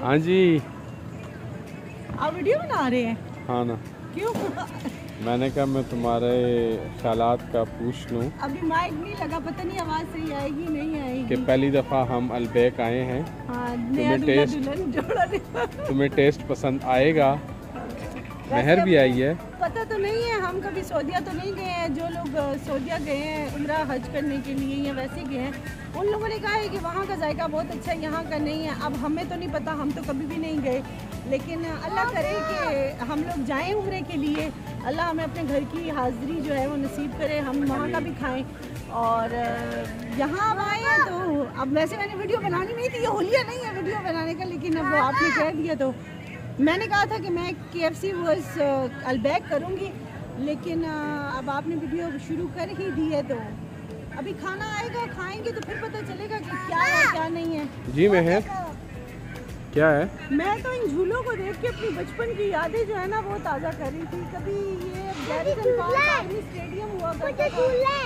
हाँ जी। आप वीडियो बना रहे हैं? हाँ ना। क्यों? मैंने कहा मैं तुम्हारे ख्यालात का पूछ लूँ। अभी माइक नहीं लगा, पता नहीं आवाज़ सही आएगी नहीं आएगी। कि पहली दफ़ा हम अलबैक आए हैं। हाँ, नया दुल्हन जोड़ा। तुम्हें टेस्ट पसंद आएगा? महर भी आई है। पता तो नहीं है, हम कभी सऊदीया तो नहीं गए हैं। जो लोग सऊदीया गए हैं उम्रा हज करने के लिए या वैसे गए हैं, उन लोगों ने कहा है कि वहाँ का जायका बहुत अच्छा है, यहाँ का नहीं है। अब हमें तो नहीं पता, हम तो कभी भी नहीं गए, लेकिन अल्लाह करे कि हम लोग जाएं उम्रे के लिए। अल्लाह हमें अपने घर की हाज़िरी जो है वो नसीब करे, हम वहाँ का भी खाएं। और यहाँ अब आए हैं तो अब वैसे मैंने वीडियो बनानी नहीं थी, ये होलिया नहीं है वीडियो बनाने का, लेकिन अब आपने कह दिया तो मैंने कहा था कि मैं KFC वर्स अलबैक करूँगी, लेकिन अब आपने वीडियो शुरू कर ही दी है तो अभी खाना आएगा, खाएंगे तो फिर पता चलेगा कि क्या है क्या नहीं है। जी महर क्या है? मैं तो इन झूलों को देख के अपनी बचपन की यादें जो है ना वो ताज़ा कर रही थी। कभी ये गैरिसन पार्क आर्मी स्टेडियम हुआ करता था,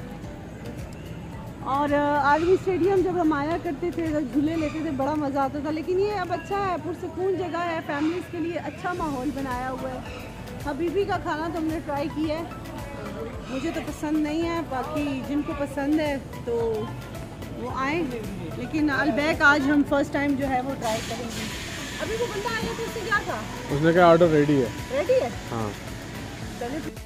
और आर्मी स्टेडियम जब हम आया करते थे तो झूले लेते थे, बड़ा मज़ा आता था। लेकिन ये अब अच्छा है, पुरसकून जगह है, फैमिलीज़ के लिए अच्छा माहौल बनाया हुआ है। हबीबी का खाना तो हमने ट्राई किया है, मुझे तो पसंद नहीं है, बाकी जिनको पसंद है तो वो आए। लेकिन अलबैक आज हम फर्स्ट टाइम जो है वो ट्राई करेंगे। अभी वो बंदा आया तो उससे क्या था? उसने कहा ऑर्डर रेडी है। रेडी है? हाँ। चलिए।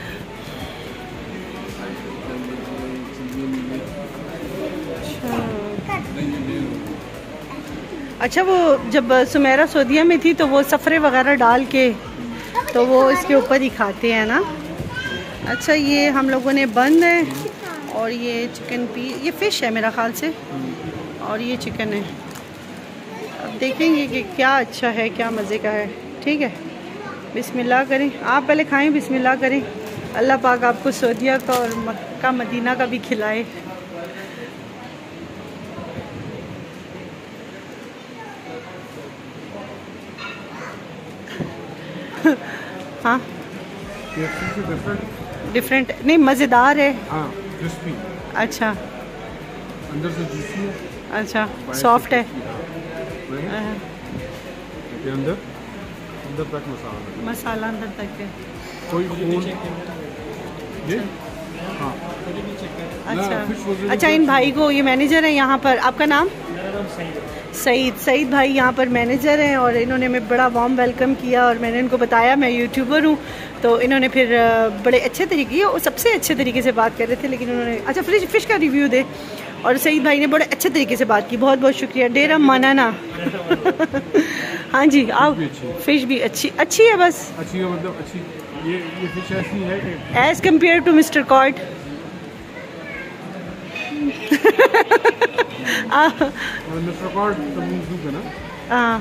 अच्छा, वो जब सुमेरा सऊदीया में थी तो वो सफ़रे वगैरह डाल के तो वो इसके ऊपर ही खाते हैं ना। अच्छा, ये हम लोगों ने बंद है और ये चिकन ये फ़िश है मेरा ख्याल से, और ये चिकन है। अब देखेंगे कि क्या अच्छा है क्या मज़े का है। ठीक है, बिस्मिल्लाह करें। आप पहले खाएं, बिस्मिल्लाह करें। अल्लाह पाक आपको सऊदीया का और मक्का मदीना का भी खिलाए। हाँ, डिफरेंट नहीं, मज़ेदार है। क्रिस्पी। अच्छा, अंदर से जूसी है। अच्छा, सॉफ्ट है। अंदर तक मसाला अंदर तक है। कोई खून ये? हाँ। अच्छा, इन भाई को, ये मैनेजर है यहाँ पर। आपका नाम? सईद भाई यहाँ पर मैनेजर हैं, और इन्होंने मैं बड़ा वार्म वेलकम किया, और मैंने इनको बताया मैं यूट्यूबर हूँ, तो इन्होंने फिर बड़े अच्छे तरीके और सबसे अच्छे तरीके से बात कर रहे थे। लेकिन उन्होंने अच्छा फ़िश का रिव्यू दे, और सईद भाई ने बड़े अच्छे तरीके से बात की। बहुत बहुत शुक्रिया। डेरा मनाना। हाँ जी, आप फ़िश भी अच्छी है, बस अच्छी है, मतलब अच्छी। ये फ़िश ऐसी है कि as compare to mister cod. हाँ,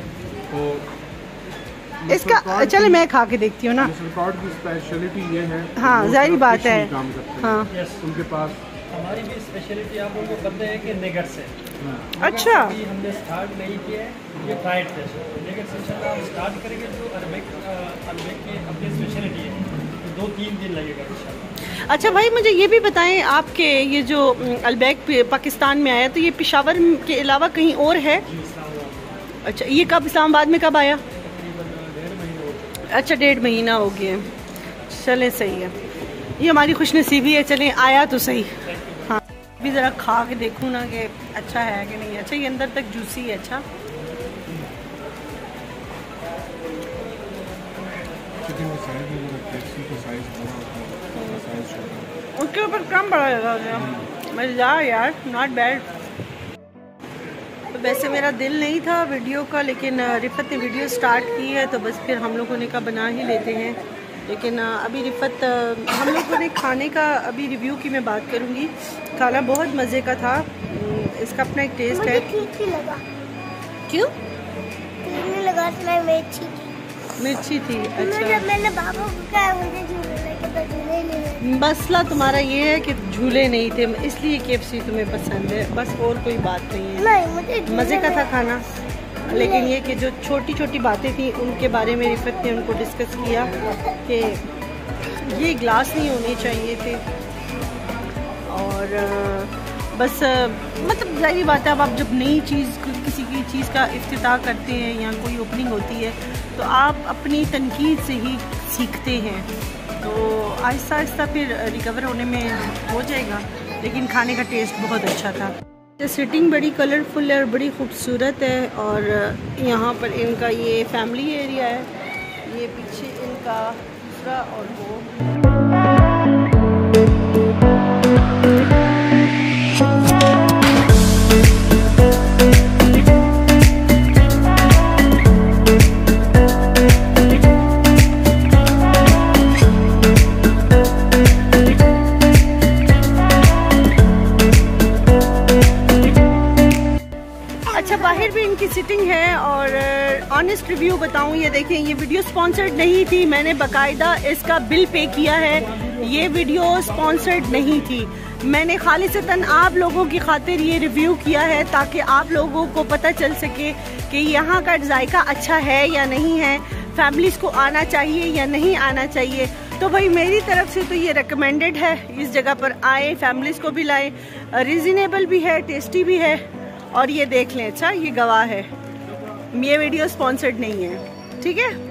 इसका चले मैं खा के देखती हूँ ना। की स्पेशलिटी ये है। हाँ, जाहिर बात है। हाँ, उनके पास हमारी भी स्पेशलिटी आप उनको करते हैं कि नेगट्स है। अच्छा, हमने स्टार्ट नहीं किया है, ये फ्राइड फिश नेगट्स इंशाल्लाह हम स्टार्ट करेंगे। जो अलबैक की अपनी स्पेशलिटी है, 2-3 दिन लगेगा इंशाल्लाह। अच्छा भाई, मुझे ये भी बताएं, आपके ये जो अलबैक पाकिस्तान में आया, तो ये पेशावर के अलावा कहीं और है? अच्छा, ये कब इस्लामाबाद में कब आया? तकरीबन 1.5 महीने हो गए। अच्छा, 1.5 महीना हो गया। चलें, सही है, ये हमारी खुशनसीबी है। चलें, आया तो सही। हाँ, भी ज़रा खा के देखूँ ना कि अच्छा है कि नहीं। अच्छा, ये अंदर तक जूसी है। अच्छा, उसके ऊपर कम बड़ा लगा, मज़ेदार यार, नॉट बैड। तो वैसे मेरा दिल नहीं था वीडियो का, लेकिन रिफत ने वीडियो स्टार्ट की है तो बस फिर हम लोगों ने कहा बना ही लेते हैं। लेकिन अभी रिफत, हम लोगों ने खाने का अभी रिव्यू की मैं बात करूँगी। खाना बहुत मज़े का था, इसका अपना एक टेस्ट है। ठीक ही लगा। क्यों? लगा मिर्ची थी। अच्छा, जब मैंने बाबा को कहा मुझे झूले लेके तो झूले नहीं। मसला तुम्हारा ये है कि झूले नहीं थे, इसलिए KFC तुम्हें पसंद है, बस और कोई बात नहीं है। नहीं, मुझे मज़े का था खाना, लेकिन ये कि जो छोटी छोटी बातें थी उनके बारे में रिफत ने उनको डिस्कस किया कि ये ग्लास नहीं होने चाहिए थे, और बस मतलब ज़ाहिर बात है, अब आप जब नई चीज़ किसी की चीज़ का इफ्तिताह करते हैं या कोई ओपनिंग होती है तो आप अपनी तनकीद से ही सीखते हैं, तो आहिस्ता आहिस्ता फिर रिकवर होने में हो जाएगा। लेकिन खाने का टेस्ट बहुत अच्छा था। सिटिंग बड़ी कलरफुल है और बड़ी खूबसूरत है। और यहाँ पर इनका ये फैमिली एरिया है, ये पीछे इनका दूसरा और वो। बाहर भी इनकी सिटिंग है। और ऑनेस्ट रिव्यू बताऊं, ये देखें, ये वीडियो स्पॉन्सर्ड नहीं थी, मैंने बाकायदा इसका बिल पे किया है। ये वीडियो स्पॉन्सर्ड नहीं थी, मैंने खालिसतन आप लोगों की खातिर ये रिव्यू किया है ताकि आप लोगों को पता चल सके कि यहाँ का जायका अच्छा है या नहीं है, फैमिलीज़ को आना चाहिए या नहीं आना चाहिए। तो भाई मेरी तरफ से तो ये रिकमेंडेड है, इस जगह पर आए, फैमिलीज़ को भी लाएँ, रीज़नेबल भी है, टेस्टी भी है। और ये देख लें, अच्छा ये गवाह है, ये वीडियो स्पॉन्सर्ड नहीं है, ठीक है।